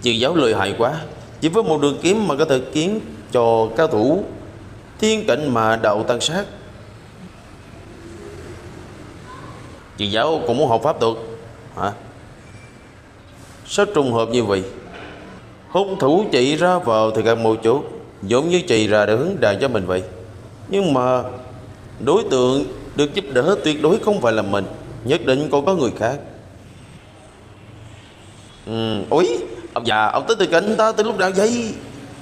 Trừ giáo lợi hại quá, chỉ với một đường kiếm mà có thể khiến cho cao thủ thiên cảnh mà đạo tăng sát. Trừ giáo cũng muốn học pháp thuật hả? Sao trùng hợp như vậy? Hung thủ chạy ra vào thì gặp một chỗ, giống như chạy ra để hướng đàn cho mình vậy. Nhưng mà đối tượng được giúp đỡ tuyệt đối không phải là mình, nhất định còn có người khác. Ôi, ông già, ông tới từ cạnh ta từ lúc nào vậy?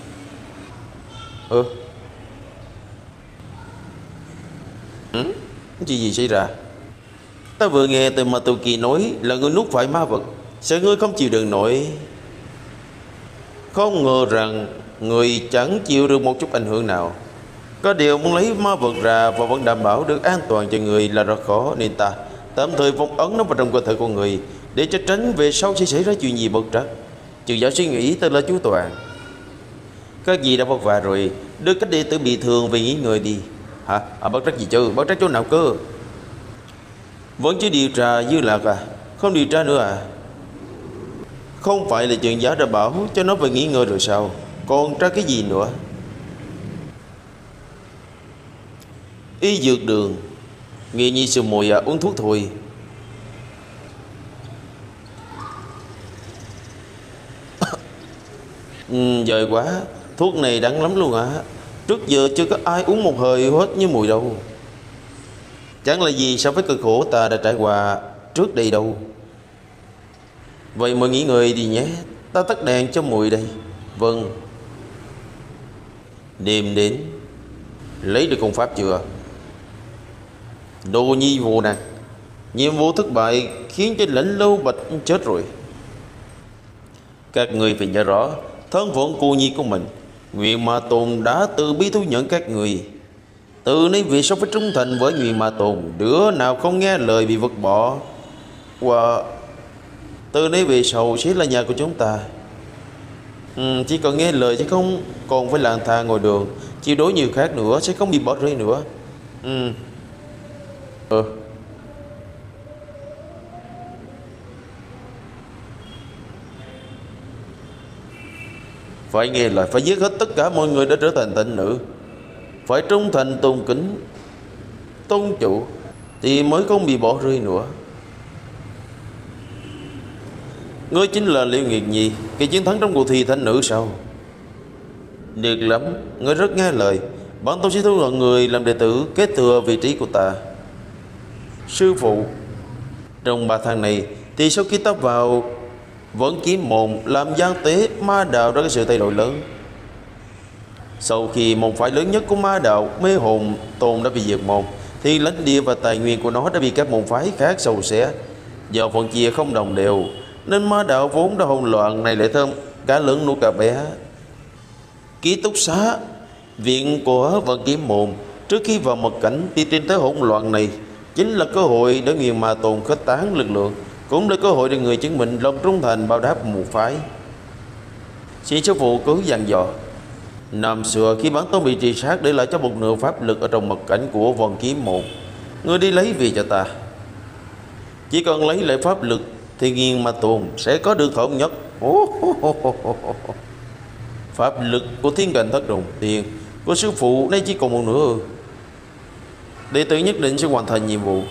Chuyện gì xảy ra? Ta vừa nghe từ mà Tù Kỳ nói là ngươi nuốt phải ma vật, sợ ngươi không chịu đựng nổi. Không ngờ rằng người chẳng chịu được một chút ảnh hưởng nào. Có điều muốn lấy ma vật ra và vẫn đảm bảo được an toàn cho người là rất khó, nên ta tạm thời phong ấn nó vào trong cơ thể con người, để cho tránh về sau sẽ xảy ra chuyện gì bất trắc. Trừ giáo suy nghĩ tên là chú Toàn. Các gì đã vất vả rồi, đưa cách đệ tử bị thương về nghỉ ngơi đi. Hả? Bất trắc gì chứ? Bất trắc chỗ nào cơ? Vẫn chưa điều tra Dư Lạc à? Không điều tra nữa à? Không phải là trường giáo đã bảo cho nó về nghỉ ngơi rồi sao? Còn tra cái gì nữa? Y dược đường. Nghe nhi sư muội uống thuốc thôi. Giời quá, thuốc này đắng lắm luôn Trước giờ chưa có ai uống một hơi hết như mùi đâu. Chẳng là gì so với cực khổ ta đã trải qua trước đây đâu. Vậy mọi nghỉ ngơi đi nhé, ta tắt đèn cho muội đây. Vâng. Đêm đến, lấy được công pháp chưa? Đồ nhi vô năng, nhiệm vụ thất bại khiến cho Lãnh Lâu Bạch chết rồi. Các người phải nhớ rõ thân phận cô nhi của mình. Nguyện Ma Tôn đã từ bi thu nhận các người. Từ nay về sau phải trung thành với Nguyện Ma Tôn. Đứa nào không nghe lời bị vứt bỏ, từ nay về sau sẽ là nhà của chúng ta. Chỉ cần nghe lời chứ không còn phải lang thang ngồi đường, chịu đối nhiều khác nữa, sẽ không bị bỏ rơi nữa. Phải nghe lời, phải giết hết tất cả mọi người đã trở thành tịnh nữ. Phải trung thành tôn kính tôn chủ thì mới không bị bỏ rơi nữa. Ngươi chính là Liễu Nguyệt Nhi, cái chiến thắng trong cuộc thi thánh nữ sao? Được lắm, ngươi rất nghe lời. Bản tôn sẽ thu nhận người làm đệ tử kế thừa vị trí của ta. Sư phụ, trong 3 tháng này thì sau khi ta vào Vẫn Kiếm Môn làm gian tế ma đạo ra cái sự thay đổi lớn. Sau khi môn phái lớn nhất của ma đạo Mê Hồn Tôn đã bị diệt môn, thì lãnh địa và tài nguyên của nó đã bị các môn phái khác sâu xé. Do phần chia không đồng đều nên ma đạo vốn đã hỗn loạn, này lại thơm cá lớn nuốt cá bé. Ký túc xá viện của Vận Kiếm Môn trước khi vào mật cảnh thì trên thế hỗn loạn này chính là cơ hội để Nguyên Ma Tôn khuếch tán lực lượng, cũng là cơ hội để người chứng minh lòng trung thành báo đáp một phái. Xin sư phụ cứ dặn dò. Năm xưa khi bản tôn bị truy sát, để lại cho một nửa pháp lực ở trong mật cảnh của Vận Kiếm Môn. Ngươi đi lấy về cho ta. Chỉ cần lấy lại pháp lực thì Nguyên Ma Tôn sẽ có được thống nhất. Pháp lực của Thiên Cảnh Thất Đồng Tiền của sư phụ nay chỉ còn một nửa. Đệ tử nhất định sẽ hoàn thành nhiệm vụ.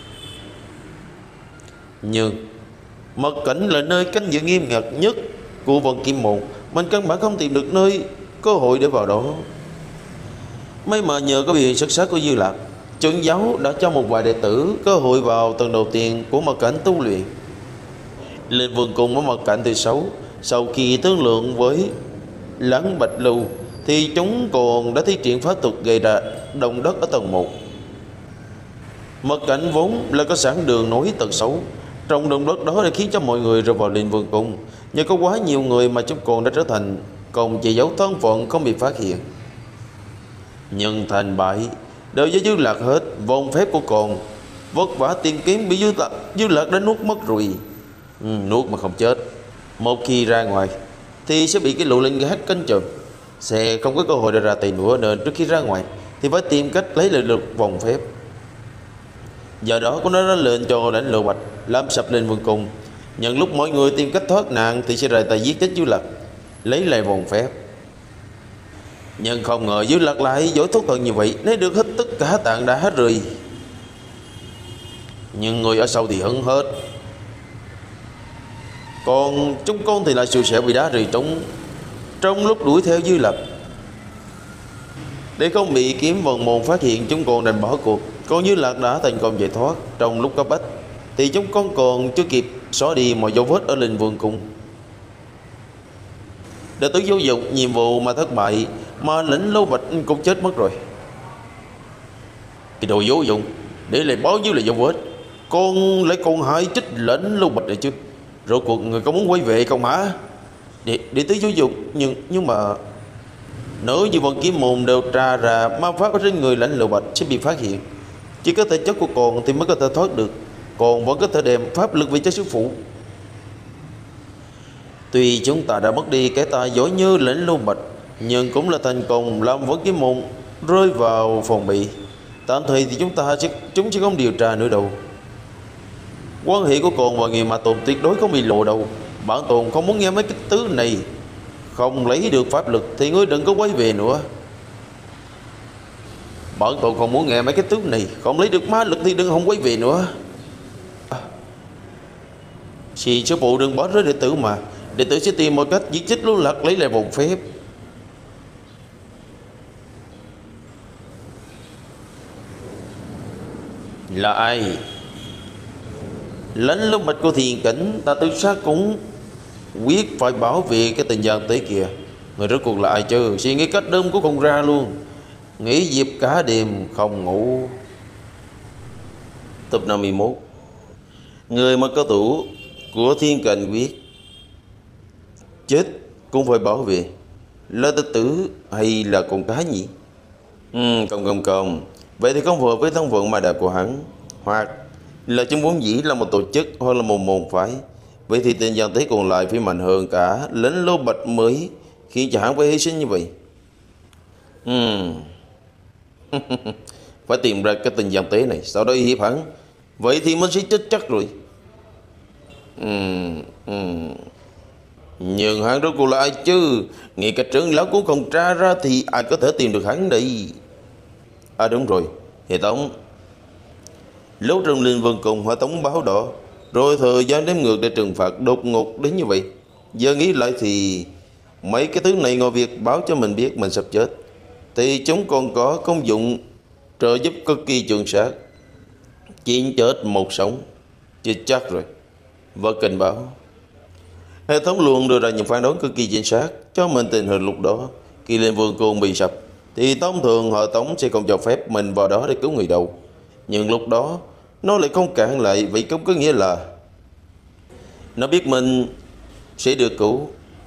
Nhưng mật cảnh là nơi canh giữ nghiêm ngặt nhất của Vận Kiếm Môn, mình căn bản không tìm được nơi cơ hội để vào đó. May mà nhờ có biểu hiện xuất sắc của Dư Lạc, trưởng giáo đã cho một vài đệ tử cơ hội vào tầng đầu tiên của mật cảnh tu luyện. Lên vườn cùng với mật cảnh thứ 6, sau khi thương lượng với Lãng Bạch Lưu thì chúng còn đã thi triển pháp thuật gây ra động đất ở tầng 1. Mật cảnh vốn là có sẵn đường nối tầng 6. Trong động đất đó đã khiến cho mọi người rơi vào Linh Vương Cung. Nhờ có quá nhiều người mà chúng còn đã trở thành còn che giấu thân phận không bị phát hiện. Nhưng thành bại đều do Dư Lạc hết. Vòng phép của con vất vả tìm kiếm bị Dư Lạc đã nuốt mất rồi. Nuốt mà không chết. Một khi ra ngoài thì sẽ bị cái lũ linh gác canh chừng, sẽ không có cơ hội để ra tay nữa, nên trước khi ra ngoài thì phải tìm cách lấy lại được vòng phép. Do đó cô nó đã lệnh cho Lãnh Lộ Bạch làm sập Linh Vương Cung, Nhân lúc mọi người tìm cách thoát nạn thì sẽ rời tay giết chết Dư Lặc, lấy lại vòng phép. Nhưng không ngờ Dư Lặc lại giỏi thuốc thần như vậy, lấy được hết tất cả tảng đá hết rồi. Nhưng người ở sau thì hấn hết, còn chúng con thì lại xui xẻo bị đá rơi trúng trong lúc đuổi theo Dư Lặc. Để không bị kiếm vần môn phát hiện, chúng con đành bỏ cuộc. Còn Dư Lặc đã thành công chạy thoát. Trong lúc cấp bách thì chúng con còn chưa kịp xóa đi mọi dấu vết ở Linh Vương Cung. Đệ tử vô dụng nhiệm vụ mà thất bại, mà lĩnh Lô Bạch cũng chết mất rồi. Cái đồ vô dụng, để lại bao nhiêu là dấu vết, con lại còn hại trích lĩnh Lô Bạch này chứ. Rốt cuộc người có muốn quay về không hả? Đệ tử vô dụng, nhưng mà nếu như vận kiếm môn đều tra ra ma pháp ở trên người lãnh Lô Bạch sẽ bị phát hiện, chỉ có thể chất của con thì mới có thể thoát được. Còn vẫn có thể đem pháp lực về cho sư phụ. Tuy chúng ta đã mất đi cái tài giỏi như lãnh Lô Bạch, nhưng cũng là thành công làm vận kiếm môn rơi vào phòng bị. Tạm thời thì chúng sẽ không điều tra nữa đâu. Quan hệ của con và người mà Tồn tuyệt đối không bị lộ đâu. Bản Tồn không muốn nghe mấy cái thứ này. Không lấy được pháp lực thì ngươi đừng có quay về nữa. Bản Tồn không muốn nghe mấy cái thứ này. Không lấy được ma lực thì đừng không quay về nữa. Chị sư phụ đừng bỏ rơi đệ tử mà. Đệ tử sẽ tìm một cách giết chết Lưu Lạc, lấy lại vòng phép. Là ai? Lãnh Lô Bạch của Thiền Cảnh, ta tự sát cũng quyết phải bảo vệ cái tình gian tế kìa. Người rốt cuộc là ai chứ? Suy nghĩ cách đêm cũng không ra luôn. Nghĩ dịp cả đêm không ngủ. Tập 51. Người mà có thủ của Thiên Cảnh quyết, chết cũng phải bảo vệ. Là tự tử hay là con cá nhỉ? Không. Vậy thì không vừa với thân phận mà đạt của hắn. Hoặc là chúng vốn dĩ là một tổ chức, hoặc là một môn phái. Vậy thì tên gian tế còn lại phải mạnh hơn cả lãnh Lô Bạch mới khiến cho hắn phải hy sinh như vậy. Phải tìm ra cái tên gian tế này, sau đó uy hiếp hắn. Vậy thì mình sẽ chết chắc rồi. Nhưng hắn rốt cuộc là ai chứ? Ngay cả trưởng lão cũng không tra ra thì ai có thể tìm được hắn đây? À đúng rồi, hệ thống. Lúc trong Linh Vân cùng hệ thống báo đỏ, rồi thời gian đếm ngược để trừng phạt đột ngột đến như vậy. Giờ nghĩ lại thì mấy cái thứ này ngoài việc báo cho mình biết mình sắp chết, thì chúng còn có công dụng trợ giúp cực kỳ chuẩn xác. Chín chết một sống, chết chắc rồi. Và cảnh báo. Hệ thống luôn đưa ra những phán đoán cực kỳ chính xác cho mình tình hình lúc đó. Khi Linh Vương Cung bị sập thì thông thường hệ thống sẽ không cho phép mình vào đó để cứu người đâu. Nhưng lúc đó nó lại không cản lại. Vậy cũng có nghĩa là nó biết mình sẽ được cứu.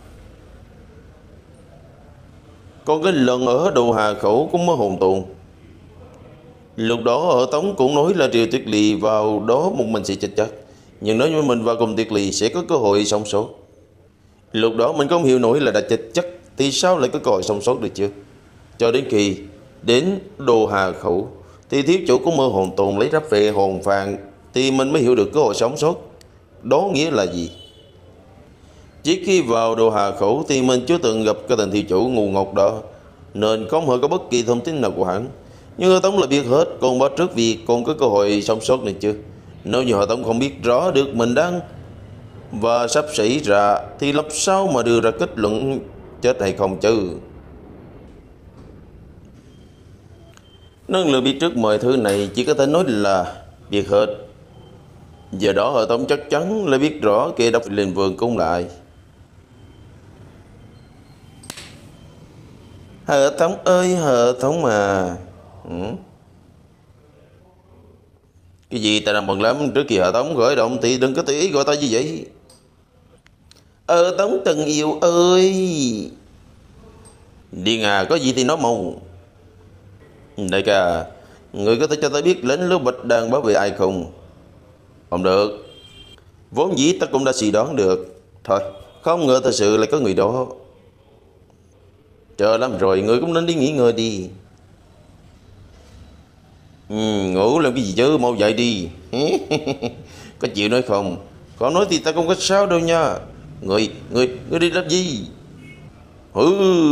Còn cái lần ở Đồ Hà Khẩu cũng mới hồn tồn. Lúc đó hệ thống cũng nói là Triều Tuyết Lì vào đó một mình sẽ chết chắc. Nhưng nếu như mình vào cùng Tuyết Lì sẽ có cơ hội sống sót. Lúc đó mình không hiểu nổi là đã chết chắc thì sao lại có cơ hội sống sót được chứ? Cho đến khi đến Đồ Hà Khẩu thì thiếu chủ của mơ hồn tồn lấy rắp về hồn phàn thì mình mới hiểu được cơ hội sống sót đó nghĩa là gì. Chỉ khi vào Đồ Hà Khẩu thì mình chưa từng gặp cái tên thiếu chủ ngu ngốc đó, nên không hề có bất kỳ thông tin nào của hắn. Nhưng hệ thống là biết hết, còn báo trước việc còn có cơ hội sống sót này chứ. Nếu như hệ thống không biết rõ được mình đang và sắp xảy ra thì làm sao mà đưa ra kết luận chết hay không chứ? Năng lượng biết trước mọi thứ này chỉ có thể nói là biết hết. Giờ đó hệ thống chắc chắn là biết rõ kẻ độc Linh Vương cũng lại. Hệ thống ơi, hệ thống mà. Cái gì ta đang bận lắm, trước khi hệ thống khởi động thì đừng có tự ý gọi ta như vậy. Hệ thống tình yêu ơi. Điên à, có gì thì nói mau. Đại ca, người có thể cho ta biết lãnh Lô Bạch đang bảo vệ ai không? Không được. Vốn dĩ ta cũng đã suy đoán được. Thôi, không ngờ thật sự lại có người đó. Chờ lắm rồi, người cũng nên đi nghỉ ngơi đi. Ngủ làm cái gì chứ, mau dậy đi. Có chịu nói không? Còn nói thì ta không có sao đâu nha. Người đi làm gì? Hứ.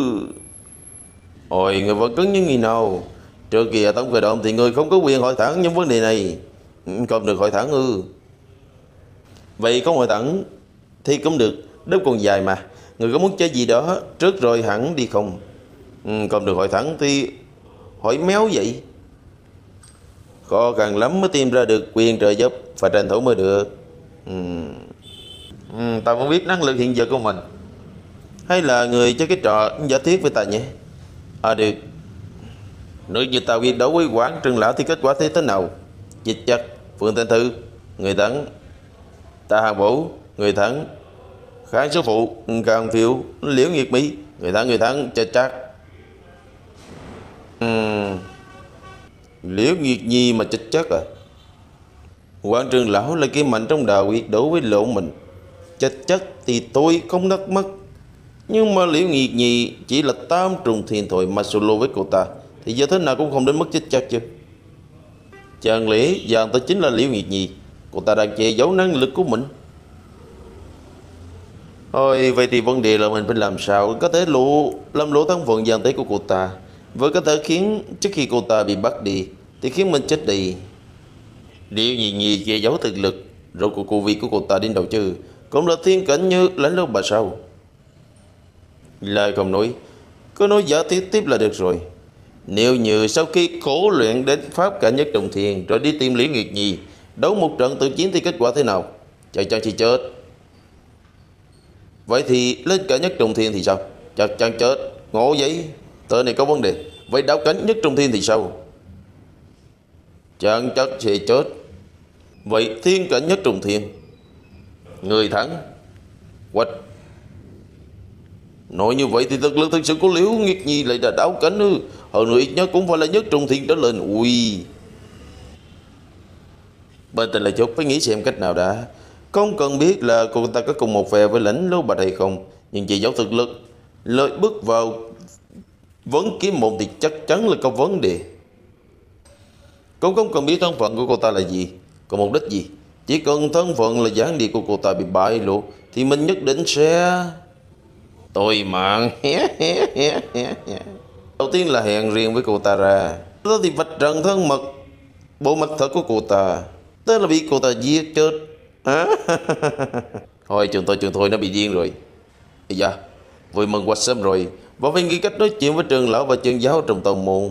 Ôi, người vẫn cứng như người nào. Trước kia Tống Khởi Động thì người không có quyền hỏi thẳng những vấn đề này. Không được hỏi thẳng ư? Vậy không hỏi thẳng thì cũng được, đớp còn dài mà. Người có muốn chơi gì đó trước rồi hẳn đi không? Không được hỏi thẳng thì hỏi méo vậy. Khó khăn lắm mới tìm ra được quyền trợ giúp, phải tranh thủ mới được. Ta muốn biết năng lực hiện giờ của mình. Hay là người chơi cái trò giả thiết với ta nhé? À được. Nếu như ta quyết đấu với Quảng Trừng Lão thì kết quả thế nào? Dịch chắc Phương Thanh Thư người thắng, Ta Hàng Vũ người thắng, Khải Số Phụ Càng Phiêu Liễu Nghiệt Mỹ người thắng chết chắc. Liễu Nghiệt Nhi mà chết chắc à? Quảng Trường Lão là cái mạnh trong đạo quyết đấu với lộn mình. Chết chắc thì tôi không thắc mắc. Nhưng mà Liễu Nghiệt Nhi chỉ là tam trùng thiên thôi, mà solo với cô ta thì giờ thế nào cũng không đến mức chết chắc chứ. Chẳng lẽ dàn ta chính là Liễu Nghiệt Nhi? Cô ta đang che giấu năng lực của mình. Thôi vậy thì vấn đề là mình phải làm sao có thể làm lộ thân phận gian tế của cô ta, với có thể khiến trước khi cô ta bị bắt đi thì khiến mình chết đi. Liễu Nghiệt Nhi che giấu thực lực, rốt cuộc cô vi của cô ta đến đâu chứ? Cũng là thiên cảnh như lãnh lâu bà sao? Lời không nói, cứ nói giả thiết tiếp là được rồi. Nếu như sau khi khổ luyện đến pháp cả nhất đồng thiền rồi đi tìm Liễu Nghiệt Nhi đấu một trận tự chiến thì kết quả thế nào? Chắc chắn chỉ chết. Vậy thì lên cả nhất trùng thiên thì sao? Chắc chắn chết. Ngộ vậy. Tờ này có vấn đề. Vậy đạo cảnh nhất trùng thiên thì sao? Chắc chắn sẽ chết. Vậy thiên cảnh nhất trùng thiên người thắng quạch. Nói như vậy thì thực lực thực sự của Liễu Nghiệt Nhi lại là đạo cảnh ư? Hơn nữa ít nhất cũng phải là nhất trùng thiên trở lên. Ui. Bên tình là chốt phải nghĩ xem cách nào đã. Không cần biết là cô ta có cùng một phe với lãnh Lô Bạch hay không, nhưng chỉ giấu thực lực, lợi bước vào vấn kiếm môn thì chắc chắn là có vấn đề. Cũng không cần biết thân phận của cô ta là gì, có mục đích gì. Chỉ cần thân phận là gián điệp của cô ta bị bại lộ thì mình nhất định sẽ tôi mạng. Đầu tiên là hẹn riêng với cô ta ra, đó thì vạch trần thân mật, bộ mặt thật của cô ta. Tức là bị cô ta giết chết. Thôi trường tôi nó bị điên rồi. Bây giờ vui mừng quá sớm rồi, và phải nghĩ cách nói chuyện với trường lão và trường giáo trong tông môn.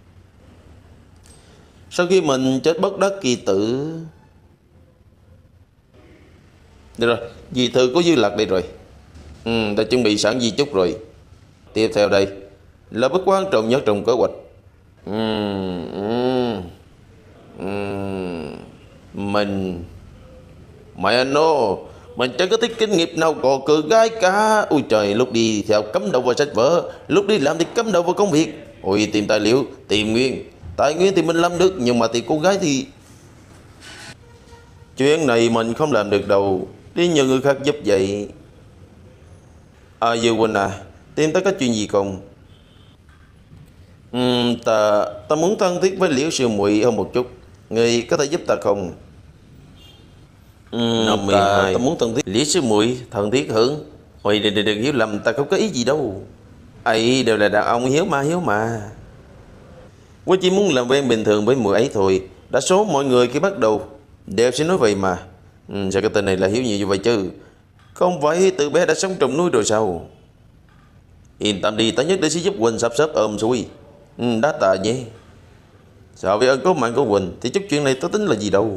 Sau khi mình chết bất đắc kỳ tử. Được rồi, di thư của Dư Lạc đây rồi. Ta chuẩn bị sẵn di chúc rồi. Tiếp theo đây là bước quan trọng nhất trong kế hoạch. Mình mẹ nó, mình chẳng có thích kinh nghiệm nào có cự gái cả. Ôi trời, lúc đi theo cắm đầu vào sách vở, lúc đi làm thì cắm đầu vào công việc. Ôi tìm tài liệu, tìm nguyên. Tài nguyên thì mình làm được, nhưng mà tìm cô gái thì chuyện này mình không làm được đâu. Đi nhờ người khác giúp vậy. À Dư Huynh à, tìm ta có chuyện gì không? Ta muốn thân thiết với Liễu sư muội hơn một chút. Người có thể giúp ta không? Ta muốn thân thiết Liễu sư muội thân thiết hơn. Ôi đừng hiểu lầm, ta không có ý gì đâu. Ấy đều là đàn ông hiếu mà. Tôi chỉ muốn làm quen bình thường với muội ấy thôi. Đa số mọi người khi bắt đầu đều sẽ nói vậy mà. Sao cái tên này là hiếu nhiều như vậy chứ? Không phải từ bé đã sống trong núi rồi sao? Yên tâm đi, ta nhất định sẽ giúp Quỳnh sắp xếp ôm xuôi. Đá tạ nhé. Sao với ơn có mạng của Quỳnh thì chút chuyện này ta tính là gì đâu.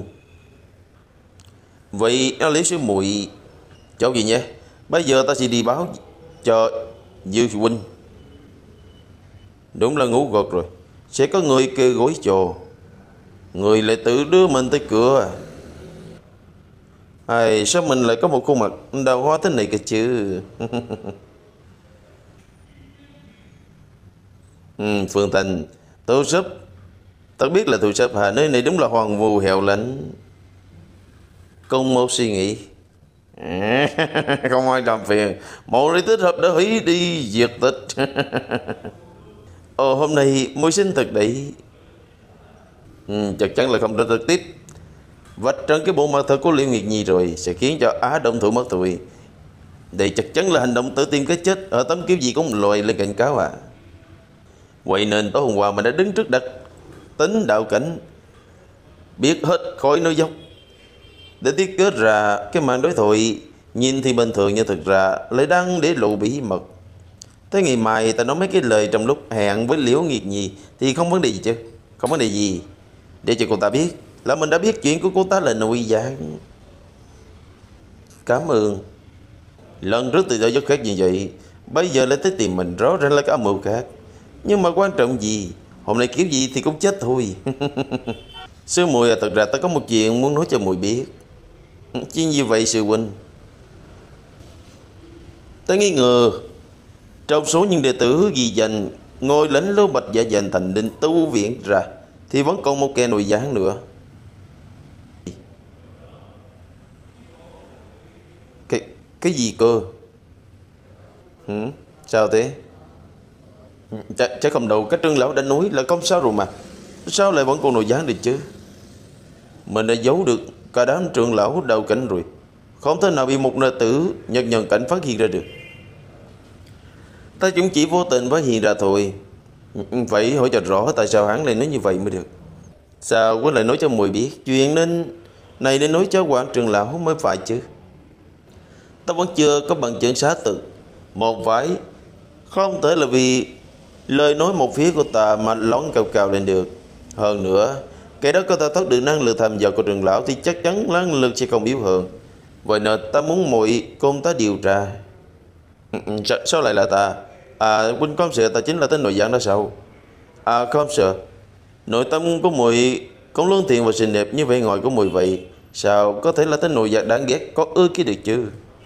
Vậy Liễu sư muội cháu gì nhé. Bây giờ ta sẽ đi báo cho Dư Huynh. Đúng là ngủ gật rồi. Sẽ có người kê gối cho. Người lại tự đưa mình tới cửa. Ai, sao mình lại có một khuôn mặt đào hoa thế này kìa chứ? Phương Thành, tôi sắp. Ta biết là tôi sắp hà nơi này đúng là hoàng vu hẻo lánh. Cùng một suy nghĩ. Không ai làm phiền. Một lý tích hợp đã hủy đi diệt tịch. Hôm nay môi sinh thật đấy. Chắc chắn là không được trực tiếp. vạch trần cái bộ mặt thật của Liễu Nguyệt Nhi rồi sẽ khiến cho Á Đông Thủ mất tuổi. Đây chắc chắn là hành động tự tìm cái chết ở tấm kiểu gì cũng lòi lên cảnh cáo à. Vậy nên tối hôm qua mình đã đứng trước đặt tính đạo cảnh, biết hết khỏi nói dốc, để thiết kết ra cái màn đối thoại nhìn thì bình thường nhưng thực ra lại đang để lộ bí mật. Tới ngày mai ta nói mấy cái lời trong lúc hẹn với Liễu Nguyệt Nhi thì không vấn đề gì chứ. Không vấn đề gì. Để cho cô ta biết là mình đã biết chuyện của cô ta là nội gián. Cảm ơn. Lần trước tôi đã rất khác như vậy, bây giờ lại tới tìm mình, rõ ràng là có âm mưu khác. Nhưng mà quan trọng gì, hôm nay kiểu gì thì cũng chết thôi. Sư muội thật ra ta có một chuyện muốn nói cho muội biết. Chuyện như vậy sư huynh? Ta nghi ngờ trong số những đệ tử ghi danh ngôi lãnh lô bạch giả dành thành định tu viện ra thì vẫn còn một kẻ nội gián nữa. Cái gì cơ? Sao thế? Chắc không đâu, các trưởng lão đã nói là không sao rồi mà. Sao lại vẫn còn nội gián được chứ? Mình đã giấu được cả đám trưởng lão đầu cảnh rồi, không thể nào bị một đệ tử nhật nhận cảnh phát hiện ra được. Ta cũng chỉ vô tình phát hiện ra thôi. Phải hỏi cho rõ tại sao hắn lại nói như vậy mới được. Sao có lại nói cho muội biết chuyện này nên nói cho quan trưởng lão mới phải chứ. Ta vẫn chưa có bằng chứng xác thực. Một phải không thể là vì lời nói một phía của ta mà lón cao cao lên được. Hơn nữa, cái đó có ta thoát được năng lực tham dò của trưởng lão thì chắc chắn năng lực sẽ không yếu hơn. Vậy nên ta muốn muội cùng ta điều tra. Sao lại là ta? Huynh không sợ ta chính là tên nội gián đó sao? Không sợ. Nội tâm của muội cũng lương thiện và xinh đẹp như vẻ ngoài của muội vậy, sao có thể là tên nội gián đáng ghét có ưa kia được chứ?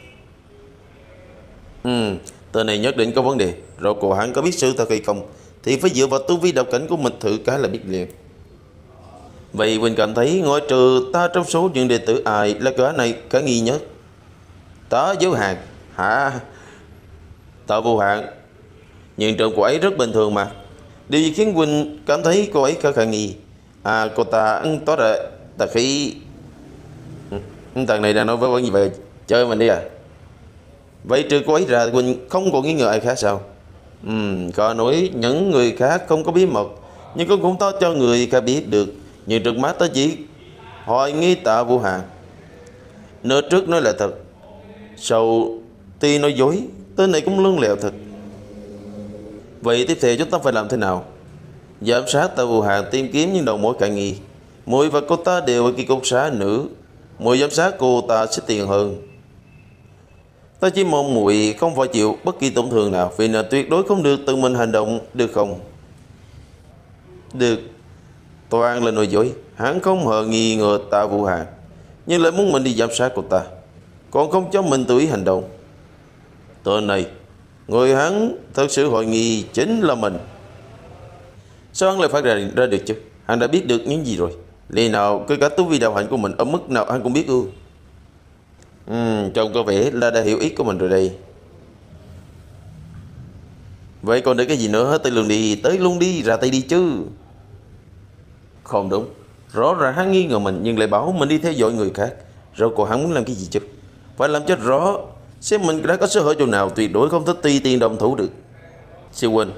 Tên này nhất định có vấn đề. Rồi cô hắn có biết sự thật hay không thì phải dựa vào tu vi đạo cảnh của mình thử cái là biết liền. Vậy Huynh cảm thấy ngoại trừ ta trong số những đệ tử ai là cả này cả nghi nhất? Tá Giới Hạn hả? Tạ Vô Hạn. Nhưng trường cô ấy rất bình thường mà. Điều gì khiến Huynh cảm thấy cô ấy khả nghi? Cô ta tỏ ra tà khí. Thằng này đang nói với vấn gì vậy? Chơi mình đi à? Vậy trừ cô ấy ra Huynh không còn nghi ngờ ai khác sao? Có nói những người khác không có bí mật, nhưng cũng tốt cho người khác biết được. Nhưng trước mắt ta chỉ hoài nghi Tạ Vô Hạn. Nửa trước nói là thật, sau tuy nói dối, tên này cũng lương lẹo thật. Vậy tiếp theo chúng ta phải làm thế nào? Giám sát Tạ Vô Hạn, tìm kiếm những đầu mối khả nghi. Muội và cô ta đều ở ký cục xá nữ, muội giám sát cô ta sẽ tiền hơn. Ta chỉ mong muội không phải chịu bất kỳ tổn thương nào, vì là tuyệt đối không được tự mình hành động, được không? Được. Toàn là nói dối, hắn không hề nghi ngờ Tạ Vô Hạn, nhưng lại muốn mình đi giám sát cô ta, còn không cho mình tự ý hành động. Tên này, người hắn thật sự hoài nghi chính là mình. Sao hắn lại phát ra được chứ? Hắn đã biết được những gì rồi? Lẽ nào cứ cả tu vi đạo hạnh của mình ở mức nào hắn cũng biết ư? Trông có vẻ là đã hiểu ý của mình rồi đây. Vậy còn để cái gì nữa? Tới luôn đi, ra tay đi chứ. Không đúng, rõ ràng hắn nghi ngờ mình nhưng lại bảo mình đi theo dõi người khác. Rồi cô hắn muốn làm cái gì chứ? Phải làm cho rõ, xem mình đã có sơ hở chỗ nào, tuyệt đối không thích tùy tiện động thủ được. Sư huynh,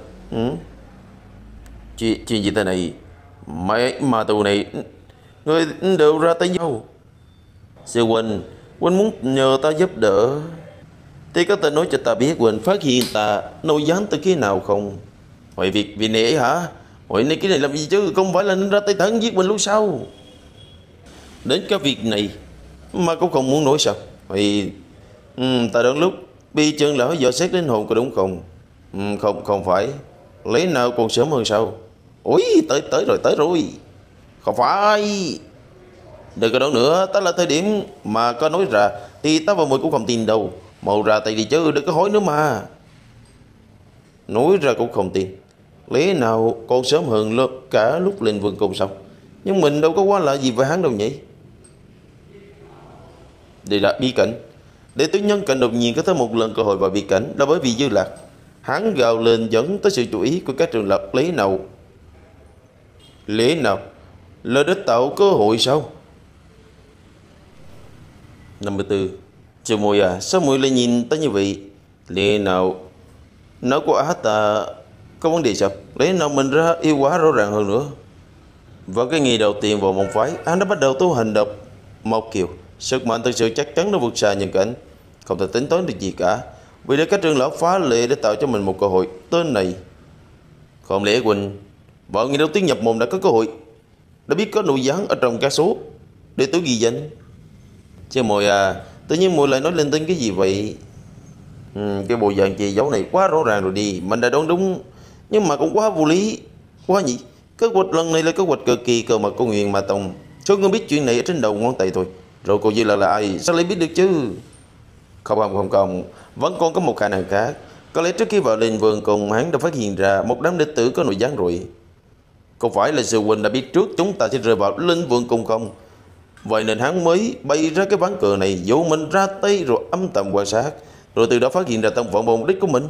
chuyện gì thế này? Mà tù này người đều ra tay nhau. Sư huynh muốn nhờ ta giúp đỡ thì có thể nói cho ta biết Huynh phát hiện ta nội gián từ khi nào không? Vậy việc này ấy hả? Vậy này cái này làm gì chứ? Không phải là nên ra tay thẳng giết mình luôn sao? Đến cái việc này mà cũng không muốn nói sao? Vậy ta đến lúc bị chân lão dò xét linh hồn có đúng không? Không phải. Lấy nào còn sớm hơn sao? Ôi tới rồi. Không phải. Đừng có đâu nữa, ta là thời điểm mà có nói ra thì ta và muội cũng không tin đâu. Mau ra tay đi chứ, đừng có hỏi nữa mà. Nói ra cũng không tin. Lẽ nào còn sớm hơn cả lúc lên vương cung xong? Nhưng mình đâu có quá lạ gì với hắn đâu nhỉ? Đây là bí cảnh. Để tướng nhân cảnh đột nhiên có tới một lần cơ hội vào bí cảnh là bởi vì Dư Lạc hắn gào lên dẫn tới sự chú ý của các trường lập. Lẽ nào là để tạo cơ hội sao? 54. Sư muội à, sao muội lại nhìn ta như vậy? Lẽ nào nói của á ta có vấn đề sao? Lẽ nào mình ra yêu quá rõ ràng hơn nữa? Vào cái ngày đầu tiên vào môn phái, hắn đã bắt đầu tu hành độc một kiều. Sức mạnh thực sự chắc chắn nó vượt xa nhân cảnh, không thể tính toán được gì cả. Vì để các trưởng lão phá lệ để tạo cho mình một cơ hội tên này. Không lẽ Quỳnh vào ngày đầu tiên nhập môn đã có cơ hội, đã biết có nội gián ở trong ca số để tôi ghi danh? Chứ muội à, tự nhiên muội lại nói linh tinh cái gì vậy? Cái bộ dạng che giấu này quá rõ ràng rồi đi. Mình đã đoán đúng, nhưng mà cũng quá vô lý quá nhỉ. Kế hoạch lần này là kế hoạch cực kỳ cơ mật của Nguyên Ma Tông. Số người biết chuyện này ở trên đầu ngón tay thôi. Rồi cô Dư là ai? Sao lại biết được chứ? Không, vẫn còn có một khả năng khác. Có lẽ trước khi vào Linh Vương cùng hắn đã phát hiện ra một đám đệ tử có nội gián rồi. Không phải là sư huynh đã biết trước chúng ta sẽ rơi vào Linh Vương cùng không? Vậy nên hắn mới bày ra cái ván cờ này, dụ mình ra tay rồi âm thầm quan sát, rồi từ đó phát hiện ra thân phận và mục đích của mình.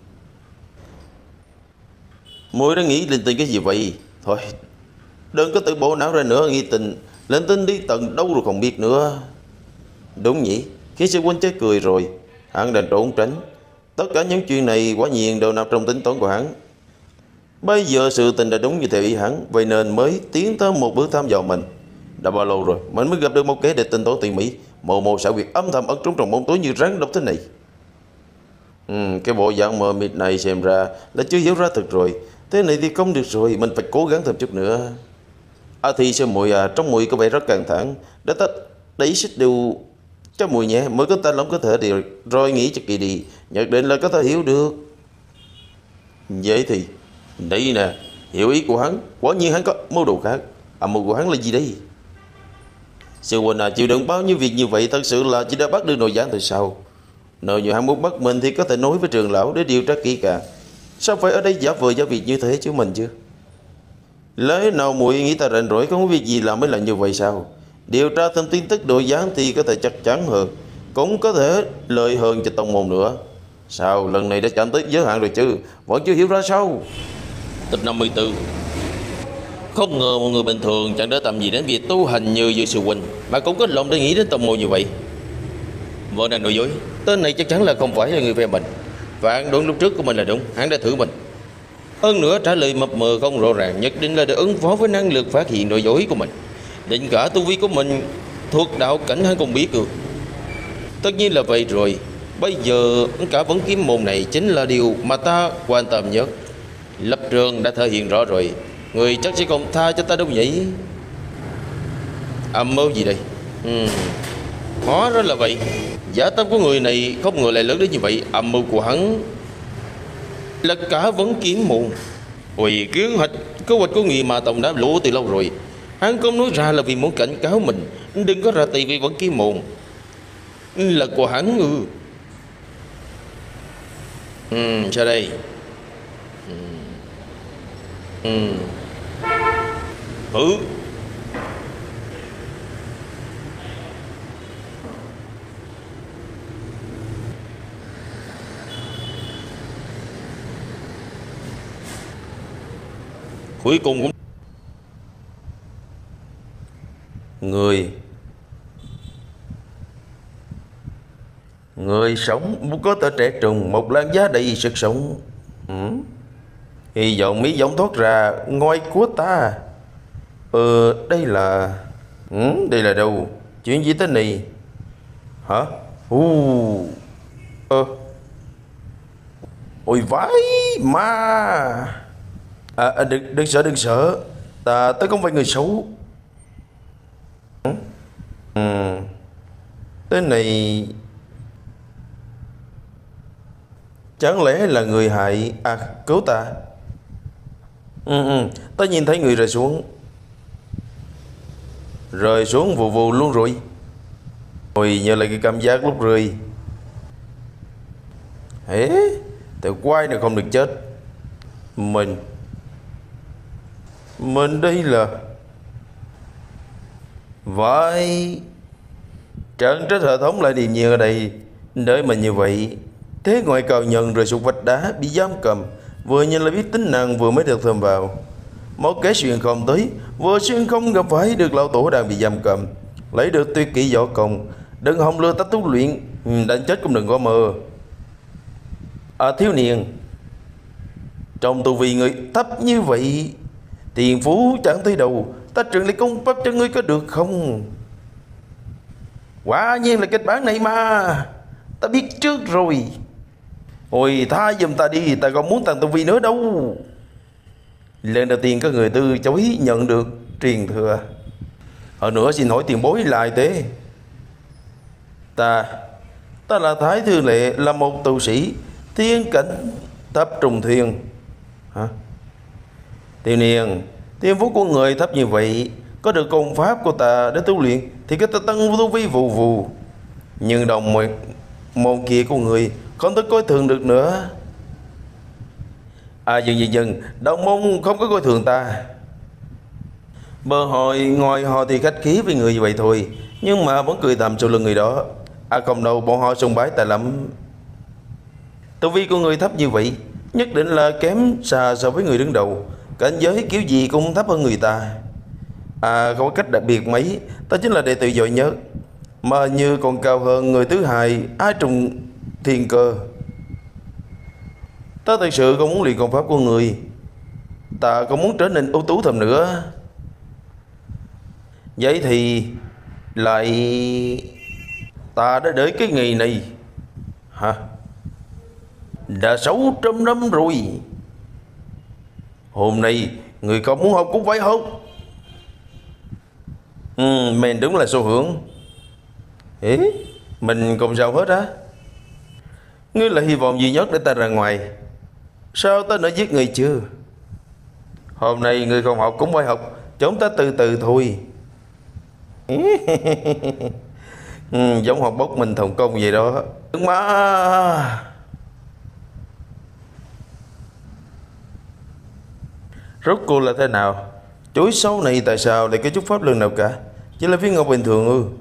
Muội đã nghĩ linh tinh cái gì vậy? Thôi, đừng có tự bộ não ra nữa, nghi tình lên tinh đi tận đâu rồi không biết nữa. Đúng nhỉ, khi sư huynh chết cười rồi, hắn đành trốn tránh. Tất cả những chuyện này quả nhiên đều nằm trong tính toán của hắn. Bây giờ sự tình đã đúng như theo ý hắn, vậy nên mới tiến tới một bước thăm dò mình. Đã bao lâu rồi mình mới gặp được một kẻ địch tính toán tỉ mỉ, mồ mồ xảo quyệt âm thầm ẩn trốn trong bóng tối như rắn độc thế này. Cái bộ dạng mờ mịt này xem ra là chưa hiểu ra thật rồi. Thế này thì không được rồi, mình phải cố gắng thêm chút nữa. Thì sư muội à, trong muội có vẻ rất căng thẳng, để ta đẩy xích đều cho muội nhé, mới có ta lòng có thể điều rồi nghĩ cho kỳ đi, nhất định là có thể hiểu được. Vậy thì đây nè, hiểu ý của hắn, quả nhiên hắn có mưu đồ khác. Âm mưu của hắn là gì đây? Sư huynh à, chịu đựng bao nhiêu việc như vậy thật sự là chỉ đã bắt được nội gián từ sau. Nếu như hắn muốn bắt mình thì có thể nói với trường lão để điều tra kỹ càng. Sao phải ở đây giả vờ giả việc như thế chứ mình chứ? Lẽ nào muội nghĩ ta rảnh rỗi không có việc gì làm mới là như vậy sao? Điều tra thêm tin tức nội gián thì có thể chắc chắn hơn, cũng có thể lợi hơn cho tông môn nữa. Sao lần này đã chạm tới giới hạn rồi chứ, vẫn chưa hiểu ra sao? Tập 54. Không ngờ một người bình thường chẳng để tầm gì đến việc tu hành như Dư sư huynh mà cũng có lòng để nghĩ đến tông môn như vậy. Vợ đang nói dối, tên này chắc chắn là không phải là người về mình. Phán đoán lúc trước của mình là đúng, hắn đã thử mình. Hơn nữa trả lời mập mờ không rõ ràng, nhất định là để ứng phó với năng lực phát hiện nội dối của mình. Định cả tu vi của mình thuộc đạo cảnh hắn không biết được. Tất nhiên là vậy rồi. Bây giờ cả vấn kiếm môn này chính là điều mà ta quan tâm nhất. Lập trường đã thể hiện rõ rồi, người chắc sẽ không tha cho ta đâu nhỉ? Âm mưu gì đây? Hóa ra là vậy. Giả tâm của người này không ngờ lại lớn đến như vậy. Âm mưu của hắn là cả vấn kiếm môn. Ôi, kế hoạch của Ngụy Ma Tông đã lộ từ lâu rồi. Hắn không nói ra là vì muốn cảnh cáo mình đừng có ra tay với vấn kiếm môn. Là của hắn sao đây? Cuối cùng cũng người sống muốn có thể trẻ trùng, một làn giá đầy sức sống. Hy vọng mỹ giọng thoát ra ngoài của ta. Đây là đây là đâu? Chuyện gì thế này? Hả? Ôi vãi ma. Đừng sợ. Ta không phải người xấu. Tên này chẳng lẽ là người hại cứu ta? Ta nhìn thấy người rơi xuống vù vù luôn rồi. Ôi, nhớ lại cái cảm giác lúc rơi. Thằng quái này không được chết. Mình đây là vậy. Trận trách hệ thống lại điềm nhiên ở đây để mà như vậy. Thế ngoài cầu nhận rồi sụt vách đá bị giam cầm, vừa nhìn là biết tính năng vừa mới được thêm vào. Một cái xuyên không tới, vừa xuyên không gặp phải được lão tổ đang bị giam cầm, lấy được tuyệt kỹ võ công, Đừng hòng lừa ta tu luyện, đánh chết cũng đừng có mơ. Thiếu niên, trong tu vi người thấp như vậy, tiền phú chẳng thấy đâu, ta truyền lại công pháp cho ngươi có được không? Quả nhiên là kịch bản này mà, ta biết trước rồi. Ôi tha giùm ta đi, ta không muốn tăng tu vi nữa đâu. Lần đầu tiên có người từ chối nhận được truyền thừa. Hơn nữa xin hỏi tiền bối lại thế. Ta là Thái Thư Lệ, là một tu sĩ thiên cảnh thấp trùng thiên. Hả? Tiểu niên, thiên phú của người thấp như vậy, có được công pháp của ta để tu luyện thì cái ta tăng tu vi vù vù. Nhưng đồng môn kia của người không thể coi thường được nữa. Dừng, đồng môn không có coi thường ta. Bờ hồi ngồi họ thì khách khí với người như vậy thôi, nhưng mà vẫn cười thầm sau lưng người đó. Không đâu, bọn họ sùng bái ta lắm. Tu vi của người thấp như vậy, nhất định là kém xa so với người đứng đầu. Cảnh giới kiểu gì cũng thấp hơn người ta. Không có cách đặc biệt mấy, ta chính là đệ tử giỏi nhất, mà như còn cao hơn người thứ hai Ái Trùng Thiên Cơ. Ta thật sự không muốn luyện công pháp của người, ta không muốn trở nên ưu tú thêm nữa. Vậy thì lại ta đã đợi cái ngày này đã 600 năm rồi. Hôm nay người không muốn học cũng phải học. Mình đúng là xu hướng. Mình không sao hết á. Ngươi là hy vọng duy nhất để ta ra ngoài. Sao ta đã giết người chưa? Hôm nay người không học cũng phải học, chúng ta từ từ thôi. Giống học bốc mình thành công vậy đó. Đừng mà. Rốt cuộc là thế nào? Chuỗi sâu này tại sao lại có chút pháp lực nào cả? Chỉ là viên ngọc bình thường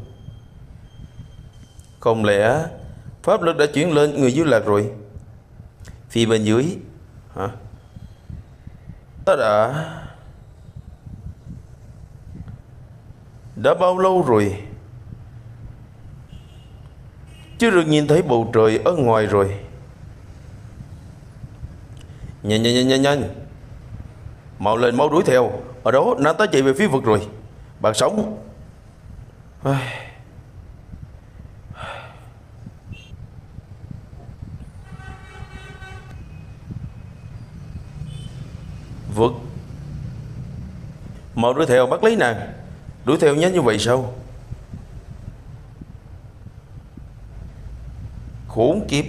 Không lẽ pháp lực đã chuyển lên người dưới lạc rồi? Phía bên dưới hả? Ta đã bao lâu rồi chưa được nhìn thấy bầu trời ở ngoài rồi. Nhanh, mau lên, mau đuổi theo. Ở đó nàng ta chạy về phía vực rồi. Bạn sống. Vực. Mau đuổi theo bắt lấy nàng. Đuổi theo nhanh như vậy sao? Khốn kiếp.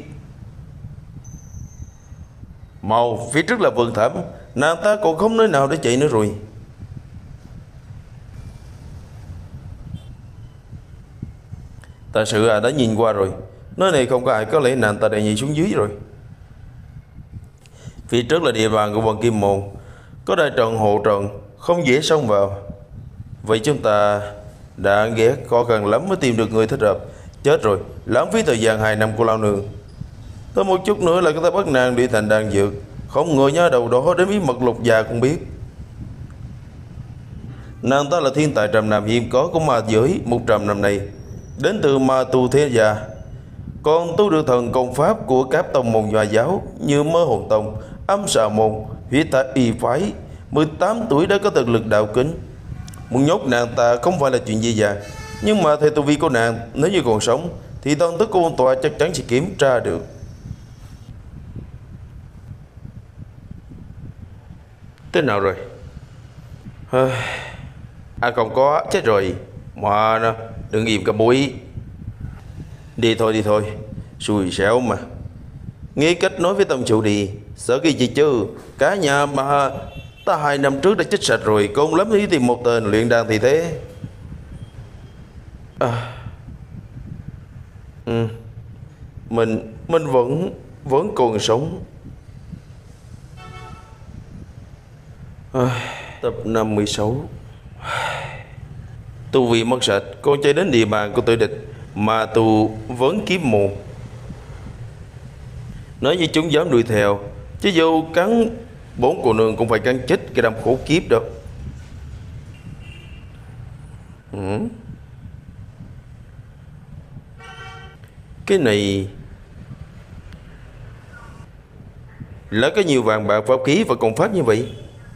Mau, phía trước là vườn thẳm, nàng ta còn không nơi nào để chạy nữa rồi. Ta sự đã nhìn qua rồi, nơi này không có ai, có lẽ nàng ta đã nhảy xuống dưới rồi. Phía trước là địa bàn của bọn Kim Môn, có đại trận hộ trận, không dễ xông vào. Vậy chúng ta đã ghét, khó khăn lắm mới tìm được người thích hợp. Chết rồi, lãng phí thời gian 2 năm của lão nương. Tới một chút nữa là có thể bắt nàng đi thành đan dược. Không ngờ nhớ đầu đó đến bí mật lục già cũng biết. Nàng ta là thiên tài trầm nam hiếm có của ma giới 100 năm nay, đến từ ma tu thế gia, còn tu được thần công pháp của các tông môn nho giáo như Mơ Hồn Tông, Âm Xà Môn, Huyết Thạch Y Phái. 18 tuổi đã có thực lực đạo kính. Muốn nhốt nàng ta không phải là chuyện dễ dàng, nhưng mà theo tu vi của nàng, nếu như còn sống thì toàn thức của ôn tọa chắc chắn sẽ kiểm tra được. Thế nào rồi? Không có, chết rồi. Mà đừng im cả bụi. Đi thôi. Xui xẻo mà. Nghĩ cách nói với tông chủ đi. Sợ cái gì chứ? Cả nhà mà ta 2 năm trước đã chết sạch rồi, con lắm thì tìm một tên luyện đan thì thế. Mình vẫn còn sống. Tập 56. Tu vi mất sạch, con chạy đến địa bàn của tội địch mà tu vẫn kiếm mù. Nói như chúng dám đuổi theo, chứ dù cắn 4 cô nương cũng phải cắn chết cái đám khổ kiếp đó. Cái này là cái nhiều vàng bạc pháp khí và công pháp như vậy.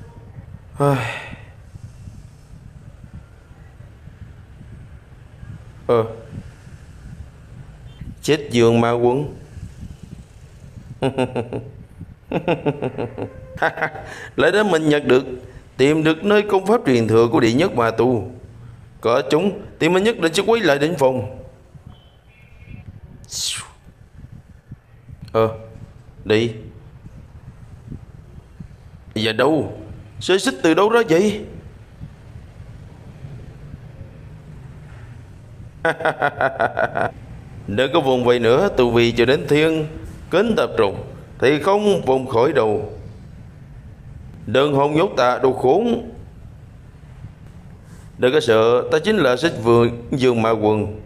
Chết giường ma quân. Lại đó mình nhặt được, tìm được nơi công pháp truyền thừa của đệ nhất ma tu. Có chúng thì mình nhất định sẽ quay lại đỉnh phòng. Đi. Và đâu? Sợi xích từ đâu ra vậy? Đừng có vùng vậy nữa. Tu vi cho đến thiên kính tập trung thì không vùng khỏi đầu. Đừng hòng nhốt ta, đồ khốn. Đừng có sợ, ta chính là xích dương ma quần.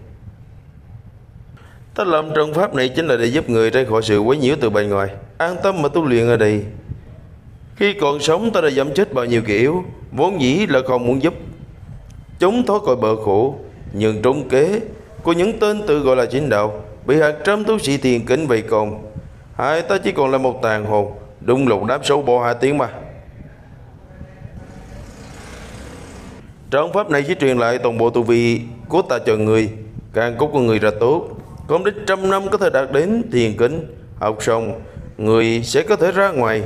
Ta làm trận pháp này chính là để giúp người ra khỏi sự quấy nhiễu từ bên ngoài, an tâm mà tu luyện ở đây. Khi còn sống ta đã dẫm chết bao nhiêu kẻ yếu, vốn dĩ là không muốn giúp chúng thoát khỏi bờ khổ. Nhưng trúng kế của những tên tự gọi là chính đạo bị hàng trăm tu sĩ thiền kính vây công, hai ta chỉ còn là một tàn hồn. Đúng lục đám sâu bò hạ tiếng mà. Trận pháp này chỉ truyền lại toàn bộ tu vi của ta cho người. Càng cốt của người ra tốt, không đến 100 năm có thể đạt đến thiền kính. Học xong, người sẽ có thể ra ngoài.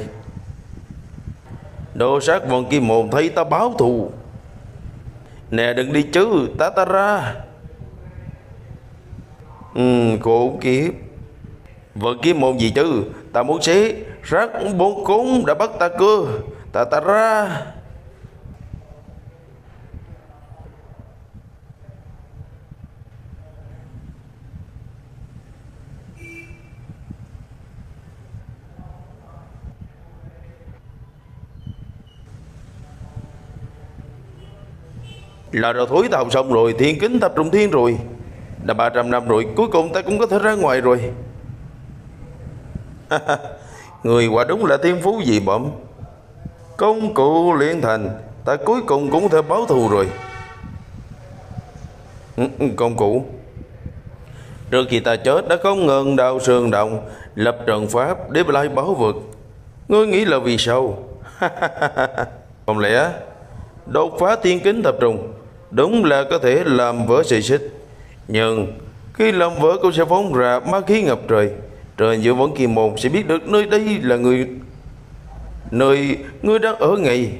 Đồ sát vòng kim môn thấy ta báo thù. Nè đừng đi chứ, ta ra. Khổ kiếp. Vợ kiếm môn gì chứ? Ta muốn xé rác bốn cúng đã bắt ta cơ. Ta ra. Là rồi thối tàu xong rồi, thiên kính tập trung thiên rồi. Đã 300 năm rồi, cuối cùng ta cũng có thể ra ngoài rồi. Người quả đúng là thiên phú dị bẩm. Công cụ luyện thành, ta cuối cùng cũng có thể báo thù rồi. Công cụ. Trước khi ta chết đã không ngừng đào sơn động, lập trận pháp để lại báo vực. Ngươi nghĩ là vì sao? Không lẽ đột phá thiên kính tập trung đúng là có thể làm vỡ sợi xích, nhưng khi làm vỡ cũng sẽ phóng ra ma khí ngập trời. Trời giữa vẫn kim môn sẽ biết được nơi đây là nơi ngươi đang ở ngay.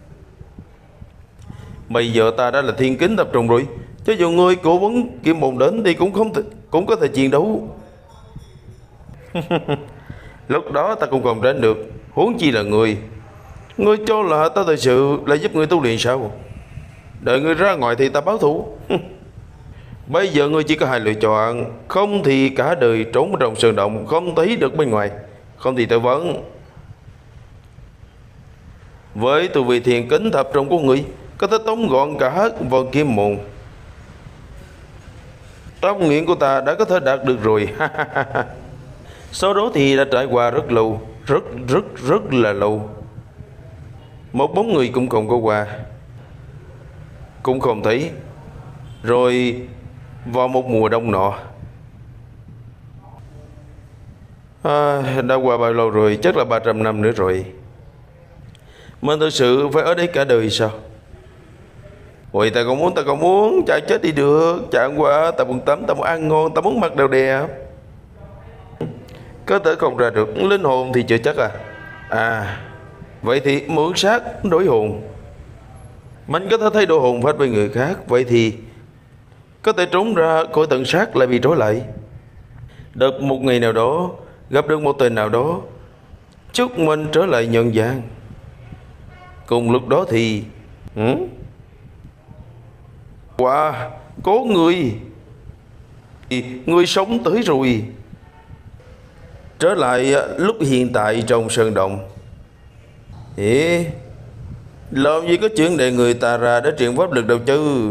Bây giờ ta đã là thiên kính tập trung rồi, cho dù ngươi cố vấn kim môn đến thì cũng có thể chiến đấu. Lúc đó ta cũng không tránh được, huống chi là người. Ngươi cho là ta thật sự là giúp ngươi tu luyện sao? Đợi ngươi ra ngoài thì ta báo thủ. Bây giờ ngươi chỉ có hai lựa chọn, không thì cả đời trốn trong sơn động không thấy được bên ngoài, không thì tự vấn. Với tu vi thiền kính thập trọng của ngươi, có thể tống gọn cả vòng kim môn. Tâm nguyện của ta đã có thể đạt được rồi. Sau đó thì đã trải qua rất lâu, rất là lâu. Một bóng người cũng không có qua, cũng không thấy. Rồi vào một mùa đông nọ, đã qua bao lâu rồi? Chắc là 300 năm nữa rồi. Mình thực sự phải ở đây cả đời sao? Ôi ta còn muốn chạy chết đi được. Chẳng qua ta muốn tắm, ta muốn ăn ngon, ta muốn mặc đồ đẹp. Có thể không ra được linh hồn thì chưa chắc à. Vậy thì mượn xác đổi hồn. Mình có thể thay đổi hồn phách với người khác, vậy thì có thể trốn ra khỏi tận xác lại bị trói lại. Được một ngày nào đó gặp được một tên nào đó, chúc mình trở lại nhân gian. Cùng lúc đó thì có người sống tới rồi. Trở lại lúc hiện tại trong sơn động. Làm gì có chuyện để người ta ra để truyền pháp lực đâu chứ.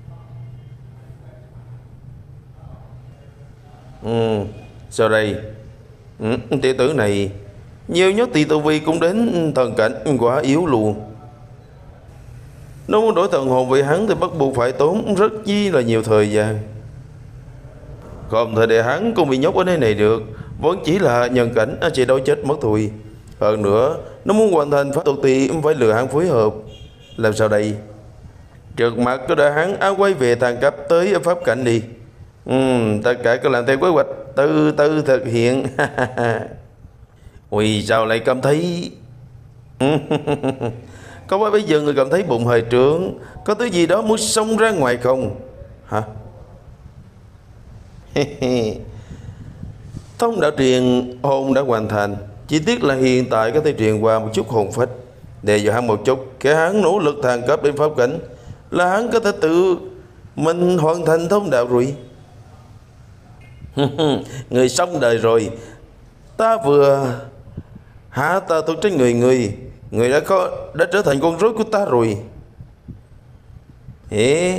Sao đây? Tiểu tử này nhiều nhất thì tu vi cũng đến thần cảnh, quá yếu luôn. Nếu muốn đổi thần hồn về hắn thì bắt buộc phải tốn rất chi là nhiều thời gian. Không thể để hắn cũng bị nhốt ở nơi này được. Vẫn chỉ là nhân cảnh, chỉ đói chết mất thôi. Hơn nữa, nó muốn hoàn thành pháp thuật thì phải lừa hắn phối hợp. Làm sao đây? Trước mặt có đợi hắn quay về thăng cấp tới pháp cảnh đi. Tất cả cứ làm theo kế hoạch, từ từ thực hiện. Ui, sao lại cảm thấy có phải bây giờ người cảm thấy bụng hơi trướng, có thứ gì đó muốn xông ra ngoài không? Hả? Thông đạo truyền hồn đã hoàn thành, chỉ tiếc là hiện tại có thể truyền qua một chút hồn phách. Để vào hắn một chút, kể hắn nỗ lực thăng cấp đến pháp cảnh là hắn có thể tự mình hoàn thành thông đạo rồi. Người xong đời rồi. Ta vừa hạ tà thuật trên người đã trở thành con rối của ta rồi. Ê.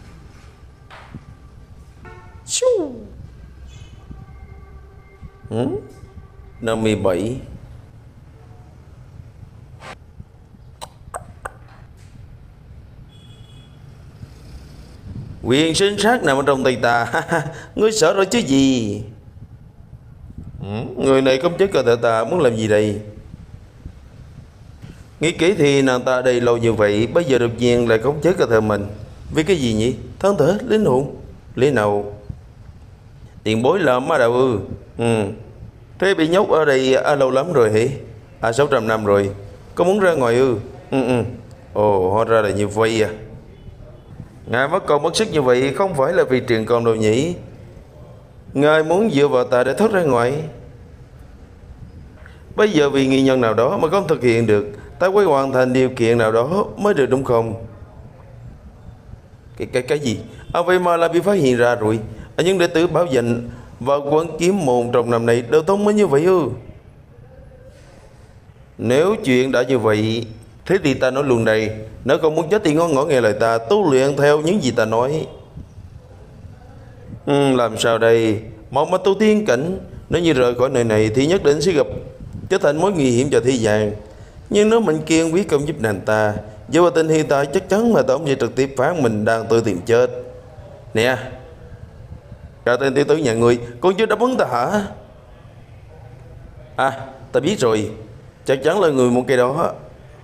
57. Quyền sinh sát nằm ở trong tay ta. Ngươi sợ rồi chứ gì? Người này không chết cơ thể ta muốn làm gì đây? Nghĩ kỹ thì nàng ta đây lâu như vậy, bây giờ đột nhiên lại không chết cơ thể mình. Vì cái gì nhỉ? Thân thể, linh hồn? Lý nào? Tiền bối là ma đạo ư? Thế bị nhốt ở đây lâu lắm rồi hả? 600 năm rồi. Có muốn ra ngoài ư? Ồ, hóa ra là như vậy à. Ngài mất công mất sức như vậy không phải là vì truyền con đâu nhỉ? Ngài muốn dựa vào ta để thoát ra ngoài. Bây giờ vì nguyên nhân nào đó mà không thực hiện được, ta phải hoàn thành điều kiện nào đó mới được đúng không? Cái gì? Vậy mà là bị phát hiện ra rồi. Những đệ tử bảo dành và quán kiếm môn trong năm này đều thông mới như vậy ư? Nếu chuyện đã như vậy, thế thì ta nói luôn đây, nếu không muốn chết thì ngon ngỏ nghe lời ta, tu luyện theo những gì ta nói. Làm sao đây? Một mà tu tiên cảnh, nếu như rời khỏi nơi này thì nhất định sẽ gặp trở thành mối nguy hiểm cho thế gian. Nhưng nếu mình kiên quyết không giúp nàng ta, dựa vào tình hiện tại chắc chắn mà tổng sẽ trực tiếp phán mình đang tự tìm chết. Nè, cả tên tiểu tử nhà người còn chưa đáp ứng ta hả? Ta biết rồi, chắc chắn là người một cái đó.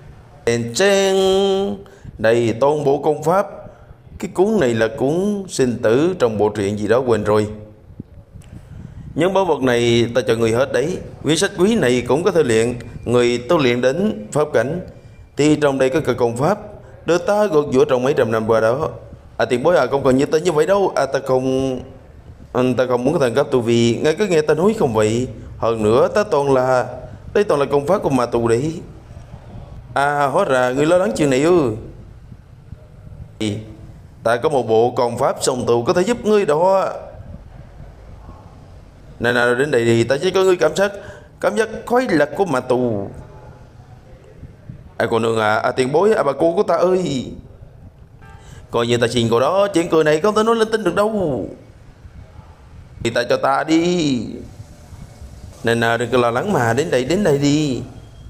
Đây toàn bộ công pháp. Cái cuốn này là cuốn sinh tử trong bộ truyện gì đó quên rồi. Những bảo vật này ta cho người hết đấy. Quyển sách quý này cũng có thể luyện người tu luyện đến pháp cảnh. Thì trong đây có cả công pháp được ta gột giũa trong mấy trăm năm qua đó. Tiền bối không cần như tên như vậy đâu. Ta không muốn thăng cấp tu vì ngài cứ nghe ta nói không vậy. Hơn nữa ta toàn là công pháp của ma tù đấy. Hóa ra người lo lắng chuyện này ư? Ta có một bộ công pháp song tu có thể giúp ngươi đó. Nào đến đây thì ta chỉ có ngươi cảm giác khói lật của ma tù. Cô nương tiền bối bà cô của ta ơi, coi như ta xin cô đó, chuyện cười này không thể nói lên tin được đâu. Thì ta cho ta đi. Nào đừng có lo lắng mà đến đây đi.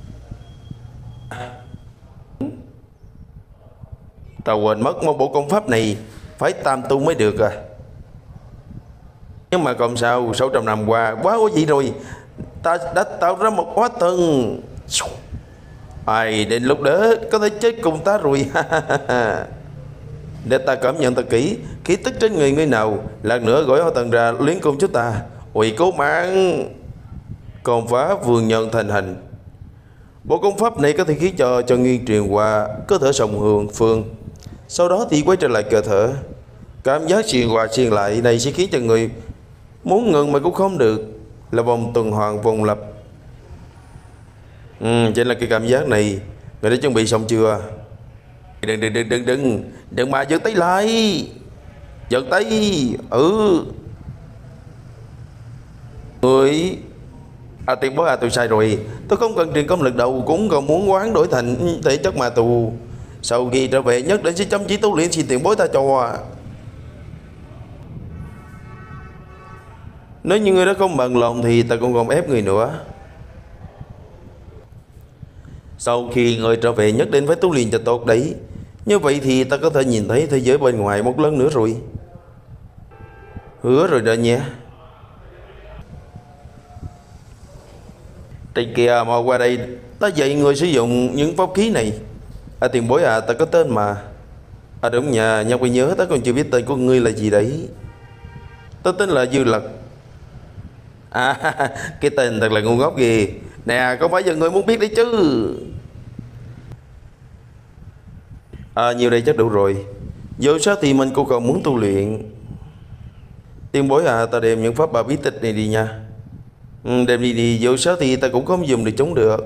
Ta quên mất một bộ công pháp này phải tam tu mới được à. Nhưng mà còn sao, 600 năm qua quá có gì rồi. Ta đã tạo ra một hóa thân. Đến lúc đó có thể chết cùng ta rồi. Để ta cảm nhận thật kỹ khí tức trên người ngươi nào. Lát nữa gọi hóa thân ra luyện cùng chúng ta. Cố mạng. Công pháp vườn nhân thành hình. Bộ công pháp này có thể khiến cho nguyên truyền qua cơ thể sòng hương phương. Sau đó thì quay trở lại cơ thể. Cảm giác truyền qua truyền lại này sẽ khiến cho người muốn ngừng mà cũng không được. Là vòng tuần hoàn vòng lặp. Chính là cái cảm giác này. Người đã chuẩn bị xong chưa? Đừng mà giật tay lại. Giật tay. Người tiền bối tôi sai rồi. Tôi không cần truyền công lực đâu, cũng còn muốn hoán đổi thành thể chất ma tù. Sau khi trở về nhất định sẽ chăm chỉ tu luyện, xin tiền bối ta cho. Nếu như người đó không bằng lòng thì ta cũng không ép người nữa. Sau khi người trở về nhất định phải tu luyện cho tốt đấy. Như vậy thì ta có thể nhìn thấy thế giới bên ngoài một lần nữa rồi. Hứa rồi đó nhé. Trên kia mau qua đây, ta dạy người sử dụng những pháp khí này. Tiền bối ta có tên mà. Đúng nha, nhau quay nhớ ta còn chưa biết tên của ngươi là gì đấy. Ta tên là Dư Lật. Cái tên thật là ngu ngốc ghê. Nè, có phải giờ ngươi muốn biết đấy chứ? Nhiều đây chắc đủ rồi. Dù sao thì mình cũng còn muốn tu luyện. Tiền bối ta đem những pháp bảo bí tịch này đi nha. Đem đi, dù sao thì ta cũng không dùng để chống được.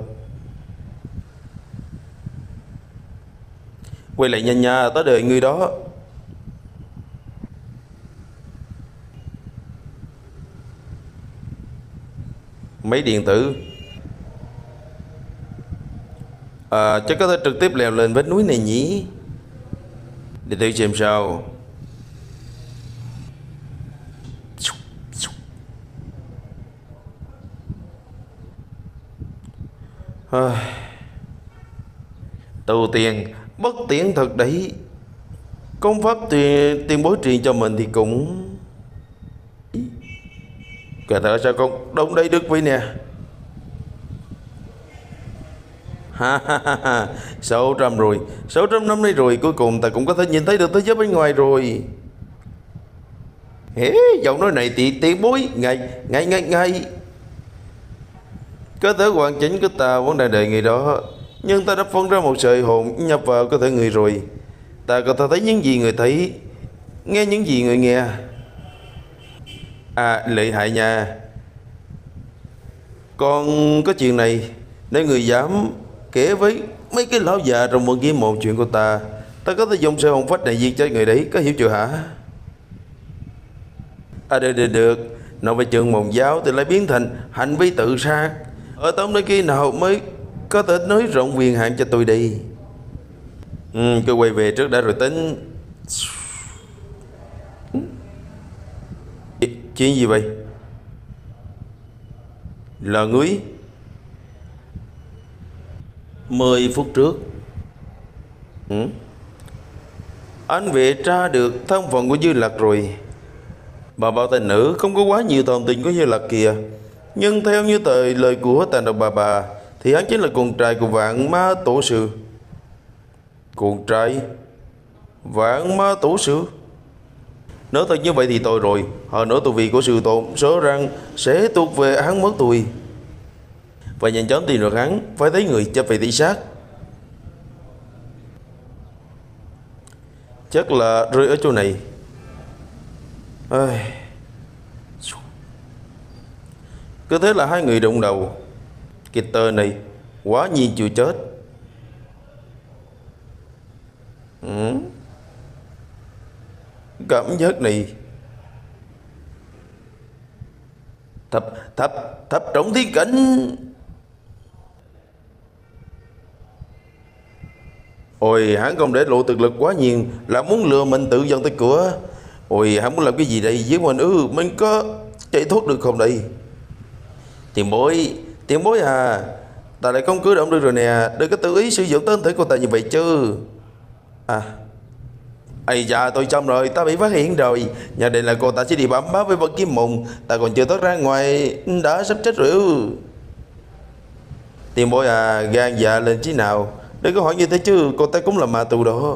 Quay lại nhanh nha, ta đợi người đó. Máy điện tử. Chắc có thể trực tiếp leo lên vách núi này nhỉ? Để thử xem sao. Tu tiền bất tiện thật đấy. Công pháp tiền bối truyền cho mình thì cũng cả thở sao con đông đây được vậy nè. 600 rồi, 600 năm nay rồi, cuối cùng ta cũng có thể nhìn thấy được thế giới bên ngoài rồi. Giọng nói này thì tiền bối ngay cơ thể hoàn chỉnh của ta vẫn đang đợi người đó, nhưng ta đã phân ra một sợi hồn nhập vào cơ thể người rồi. Ta có thể thấy những gì người thấy, nghe những gì người nghe. Lợi hại nha. Còn có chuyện này, nếu người dám kể với mấy cái lão già trong một kiếm một chuyện của ta có thể dùng sợi hồn phách này giết chết người đấy, có hiểu chưa hả? Được. Nói về trường môn giáo thì lại biến thành hành vi tự sát. Ở tóm đến khi nào mới có thể nói rộng quyền hạn cho tôi đi. Cứ quay về trước đã rồi tính. Chuyện gì vậy? Là ngươi? 10 phút trước. Anh vệ tra được thân phận của Dư Lặc rồi. Bà bảo tên nữ không có quá nhiều thông tin của Dư Lặc kìa. Nhưng theo như lời của tàn độc bà thì hắn chính là con trai của Vạn Ma Tổ Sư. Con trai Vạn Ma Tổ Sư? Nếu thật như vậy thì tội rồi. Hơn nữa tu vi của sư tôn số rằng sẽ thuộc về hắn mất tôi. Và nhanh chóng tìm được hắn, phải thấy người chấp về thị sát. Chắc là rơi ở chỗ này. Cứ thế là hai người đụng đầu. Cái tơ này quá nhiên chưa chết. Cảm giác này thập trọng thiên cảnh. Ôi, hắn không để lộ thực lực quá nhiều là muốn lừa mình tự dần tới cửa. Ôi, hắn muốn làm cái gì đây với mình? Mình có chạy thoát được không đây? Tiền bối ta lại không cử động được rồi nè. Đừng có tự ý sử dụng tên thể của ta như vậy chứ. Dạ tôi xong rồi, ta bị phát hiện rồi. Nhà định là cô ta sẽ đi bám báo với Vân Kim Mùng. Ta còn chưa thoát ra ngoài đã sắp chết rồi. Tiền bối gan dạ lên chứ nào. Đừng có hỏi như thế chứ, cô ta cũng là ma tù đó.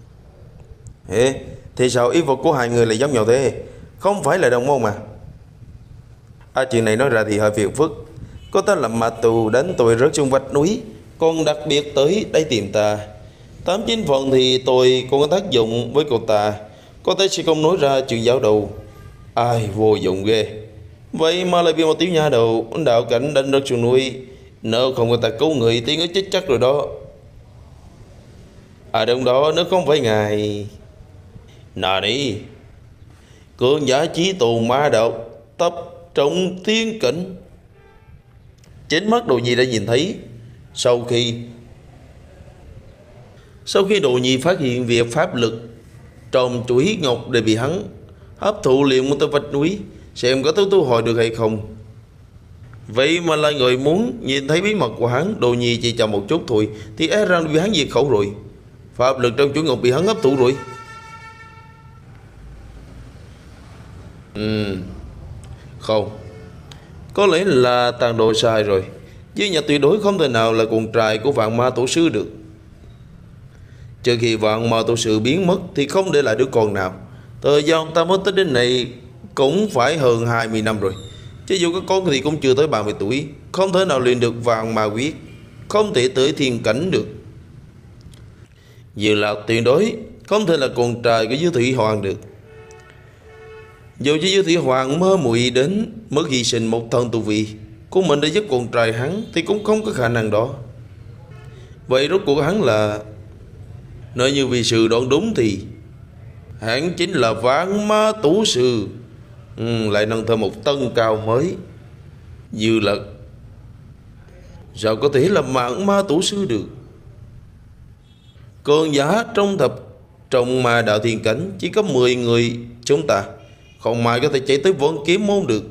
Thì sao ý phục của hai người lại giống nhau thế? Không phải là đồng môn mà. Chuyện này nói ra thì hơi phiền phức. Cô ta là ma tù đánh tôi rớt xuống vách núi, còn đặc biệt tới đây tìm ta. 89 phần thì tôi còn có tác dụng với cô ta. Cô ta sẽ không nói ra chuyện giáo đầu. Vô dụng ghê. Vậy mà lại bị một tiểu nha đầu đạo cảnh đánh rớt xuống núi. Nếu không người ta cứu người thì người chết chắc rồi đó. Đúng đó, nếu không phải ngài nà đi cường giả chí tù ma đạo tập trọng thiên cảnh. Chính mắt Đồ Nhi đã nhìn thấy. Sau khi Đồ Nhi phát hiện việc pháp lực trong chuỗi ngọc để bị hắn hấp thụ liền một tới vách núi, xem có thu hồi được hay không. Vậy mà là người muốn nhìn thấy bí mật của hắn. Đồ Nhi chỉ chậm một chút thôi thì e rằng bị hắn diệt khẩu rồi. Pháp lực trong chuỗi ngọc bị hắn hấp thụ rồi. Không, có lẽ là tàn đồ sai rồi. Với nhà tuyệt đối không thể nào là con trai của Vạn Ma Tổ Sư được. Trừ khi Vạn Ma Tổ Sư biến mất thì không để lại đứa con nào. Thời gian ta mất tới đến này cũng phải hơn 20 năm rồi. Chứ dù có con thì cũng chưa tới 30 tuổi. Không thể nào luyện được Vạn Ma Quyết, không thể tới thiên cảnh được. Dự Lạc tuyệt đối không thể là con trai của Dương Thủy Hoàng được. Dù cho Dương Thủy Hoàng mơ muội đến mất hy sinh một thân tu vi của mình để giúp con trai hắn thì cũng không có khả năng đó. Vậy rốt cuộc hắn là, nếu như vì sự đoán đúng thì hắn chính là Vạn Ma Tổ Sư. Lại nâng thêm một tầng cao mới. Dư Lạc sao có thể là Vạn Ma Tổ Sư được? Cường giả trong Ma Đạo Thiên Cảnh chỉ có 10 người chúng ta, không ai có thể chạy tới Võ Kiếm Môn được.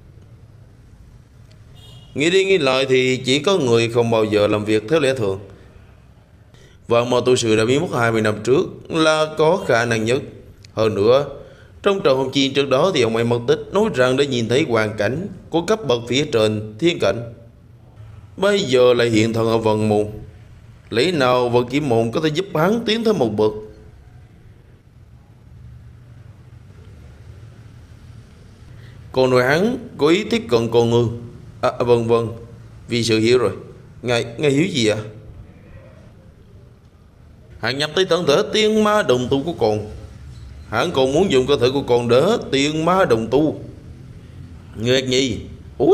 Nghĩ đi nghĩ lại thì chỉ có người không bao giờ làm việc theo lẽ thường. Vạn Ma Tổ Sư đã biến mất 20 năm trước là có khả năng nhất. Hơn nữa, trong trận hồng chiến trước đó thì ông ấy mất tích, nói rằng đã nhìn thấy hoàn cảnh của cấp bậc phía trên thiên cảnh. Bây giờ lại hiện thân ở Vân Môn, lẽ nào Võ Kiếm Môn có thể giúp hắn tiến thêm một bậc? Còn nói hắn có ý tiếp cận con ngư. Vâng, vì sự hiểu rồi. Ngài hiểu gì ạ? Hắn nhắm tới thân thể tiên ma đồng tu của con. Hắn còn muốn dùng cơ thể của con đỡ tiên ma đồng tu. Nguyệt Nhi. Ui.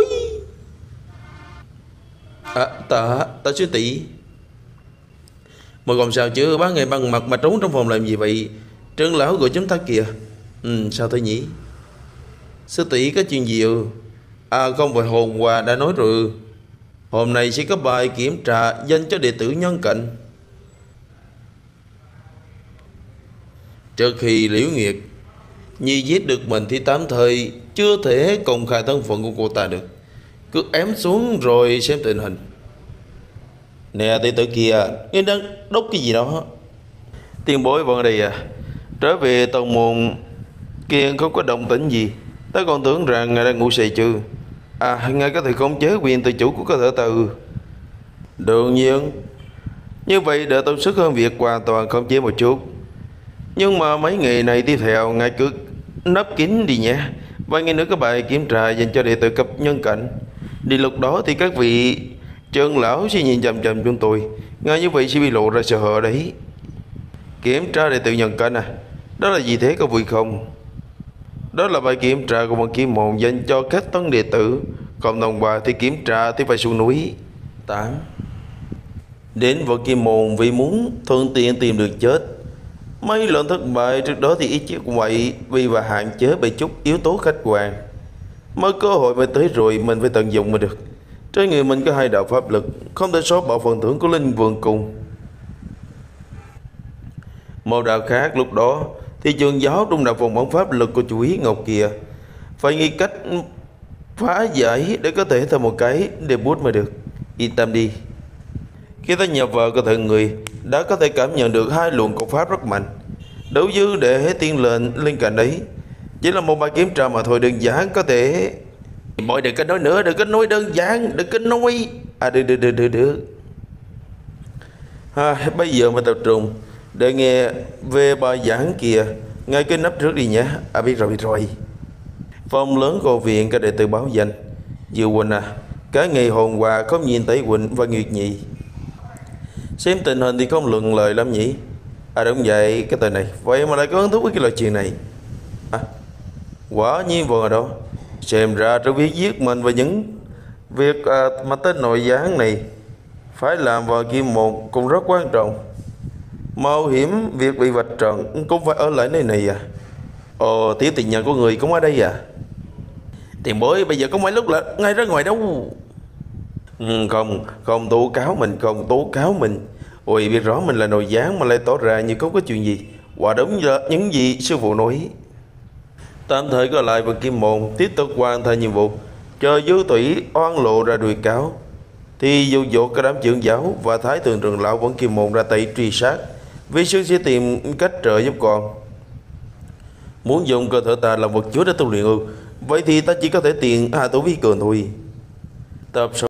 Ta sư tỷ. Mà còn sao chứ, ban ngày bằng mặt mà trốn trong phòng làm gì vậy? Trương lão gọi chúng ta kìa. Sao thế nhỉ? Sư tỷ có chuyện gì không phải hôm qua đã nói rồi. Hôm nay sẽ có bài kiểm tra dành cho đệ tử nhân cạnh. Trước khi Liễu Nguyệt Nhi giết được mình thì tạm thời chưa thể công khai thân phận của cô ta được. Cứ ém xuống rồi xem tình hình. Nè đệ tử kia, ngươi đang đốt cái gì đó? Tiền bối vẫn ở đây à? Trở về tông môn kia không có động tĩnh gì. Ta còn tưởng rằng ngài đang ngủ say chứ. Ngài có thể khống chế quyền tự chủ của cơ thể từ. Đương nhiên. Như vậy đỡ tốn sức hơn việc hoàn toàn khống chế một chút. Nhưng mà mấy ngày này tiếp theo ngài cứ nấp kín đi nhé. Vài ngày nữa có bài kiểm tra dành cho đệ tử cấp nhân cảnh. Đi lúc đó thì các vị trưởng lão sẽ nhìn chằm chằm chúng tôi. Ngài như vậy sẽ bị lộ ra sợ hở đấy. Kiểm tra đệ tử nhân cảnh đó là gì thế, có vui không? Đó là bài kiểm tra của Võ Kiếm Môn dành cho các tân đệ tử. Không thông qua thì kiểm tra thì phải xuống núi. 8. Đến Võ Kiếm Môn vì muốn thuận tiện tìm được chết. Mấy lần thất bại trước đó thì ý chí cũng vậy, vì và hạn chế bởi chút yếu tố khách quan. Mới cơ hội mới tới rồi, mình phải tận dụng mới được. Trên người mình có 2 đạo pháp lực, không thể sót bỏ phần thưởng của Linh Vương Cung. Một đạo khác lúc đó thì trường giáo trong đạo phòng bóng pháp lực của chủ ý Ngọc kia phải nghĩ cách phá giải để có thể thêm một cái để bút mới được. Yên tâm đi, khi ta nhập vào cơ thể người đã có thể cảm nhận được 2 luồng công pháp rất mạnh, đủ dư để tiên lên cạnh đấy. Chỉ là một bài kiểm tra mà thôi, đơn giản có thể. Mọi đừng có nói nữa, đừng có nói đơn giản, đừng có nói. Được. Bây giờ mình tập trung để nghe về bài giảng kìa. Ngay cái nắp trước đi nhé. Biết rồi. Phòng lớn của viện các đệ tử báo danh. Dư Quỳnh cái ngày hôm qua không nhìn thấy Quỳnh và Nguyệt Nhi. Xem tình hình thì không luận lời lắm nhỉ? Đúng vậy, cái tên này vậy mà lại có hứng thú với cái loại chuyện này. Quả nhiên vừa ở đó. Xem ra trong việc giết mình và những việc mà tên nội gián này phải làm vào Kiếm Môn cũng rất quan trọng. Mạo hiểm việc bị vạch trần cũng phải ở lại nơi này Thiếu tiền nhân của người cũng ở đây Tiền bối bây giờ có mấy lúc là ngay ra ngoài đâu. Không tố cáo mình. Ôi biết rõ mình là nội gián mà lại tỏ ra như không có chuyện gì. Quả đúng là những gì sư phụ nói. Tạm thời có lại vào Kiếm Môn tiếp tục hoàn thành nhiệm vụ. Chờ Dư Thủy oan lộ ra đuổi cáo thì dụ dỗ các đám trưởng giáo và Thái Thượng trưởng lão vẫn Kiếm Môn ra tay truy sát. Vi sư sẽ tìm cách trợ giúp con. Muốn dùng cơ thể ta làm vật chứa để tu luyện vậy thì ta chỉ có thể tiền Hạ Tổ Vi Cường thôi. Tập